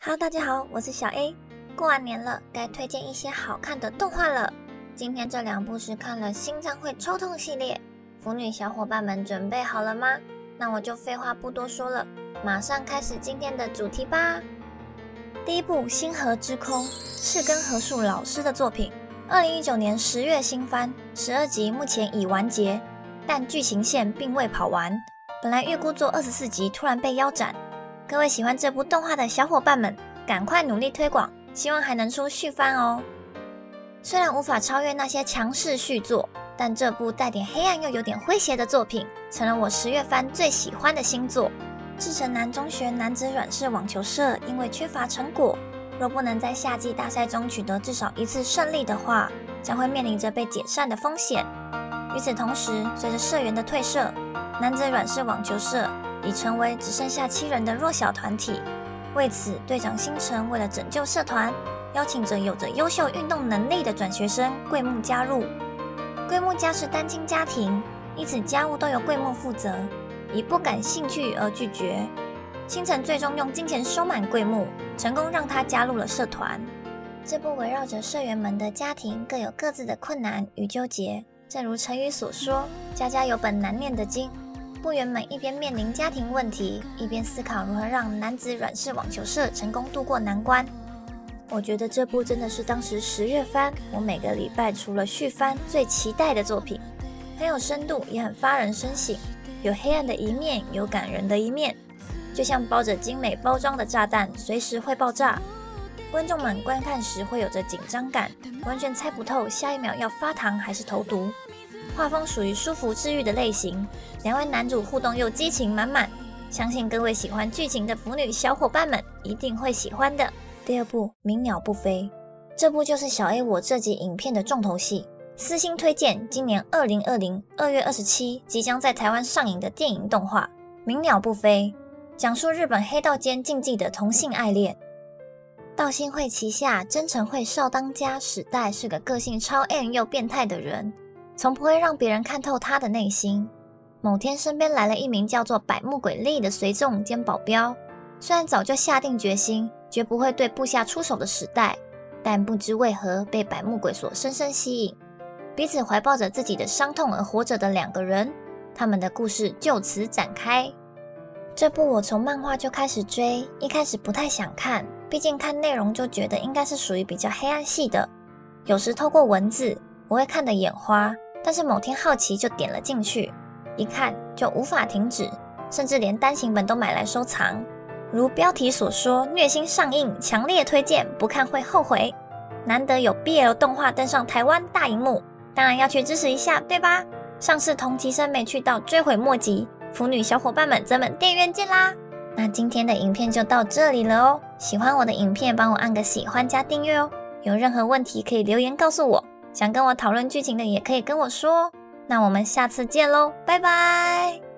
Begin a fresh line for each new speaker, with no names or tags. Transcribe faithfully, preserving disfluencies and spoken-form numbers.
Hello， 大家好，我是小 A。过完年了，该推荐一些好看的动画了。今天这两部是看了心脏会抽痛系列，腐女小伙伴们准备好了吗？那我就废话不多说了，马上开始今天的主题吧。第一部《星河之空》是根和树老师的作品，二零一九年十月新番，十二集目前已完结，但剧情线并未跑完。本来预估做二十四集，突然被腰斩。各位喜欢这部动画的小伙伴们，赶快努力推广，希望还能出续番哦。虽然无法超越那些强势续作，但这部带点黑暗又有点诙谐的作品，成了我十月番最喜欢的新作。志城南中学男子软式网球社因为缺乏成果，若不能在夏季大赛中取得至少一次胜利的话，将会面临着被解散的风险。与此同时，随着社员的退社，男子软式网球社已成为只剩下七人的弱小团体。为此，队长星辰为了拯救社团，邀请着有着优秀运动能力的转学生桂木加入。桂木家是单亲家庭，因此家务都由桂木负责，以不感兴趣而拒绝。星辰最终用金钱收买桂木，成功让他加入了社团。这部围绕着社员们的家庭各有各自的困难与纠结，正如成语所说，家家有本难念的经。部员们一边面临家庭问题，一边思考如何让男子软式网球社成功度过难关。我觉得这部真的是当时十月番我每个礼拜除了续番最期待的作品，很有深度，也很发人深省，有黑暗的一面，有感人的一面，就像包着精美包装的炸弹，随时会爆炸。观众们观看时会有着紧张感，完全猜不透下一秒要发糖还是投毒。画风属于舒服治愈的类型，两位男主互动又激情满满，相信各位喜欢剧情的腐女小伙伴们一定会喜欢的。第二部《鸣鸟不飞》，这部就是小 A 我这集影片的重头戏，私心推荐今年二零二零二月二十七即将在台湾上映的电影动画《鸣鸟不飞》，讲述日本黑道间禁忌的同性爱恋。道心会旗下真诚会少当家史代是个个性超 M 又变态的人，从不会让别人看透他的内心。某天身边来了一名叫做百目鬼力的随从兼保镖，虽然早就下定决心绝不会对部下出手的时代，但不知为何被百目鬼所深深吸引。彼此怀抱着自己的伤痛而活着的两个人，他们的故事就此展开。这部我从漫画就开始追，一开始不太想看，毕竟看内容就觉得应该是属于比较黑暗系的，有时透过文字我会看得眼花，但是某天好奇就点了进去，一看就无法停止，甚至连单行本都买来收藏。如标题所说，虐心上映，强烈推荐，不看会后悔。难得有 B L 动画登上台湾大荧幕，当然要去支持一下，对吧？上次同期生没去到，追悔莫及，腐女小伙伴们，咱们电影院见啦！那今天的影片就到这里了哦，喜欢我的影片帮我按个喜欢加订阅哦，有任何问题可以留言告诉我，想跟我讨论剧情的也可以跟我说哦。那我们下次见喽，拜拜。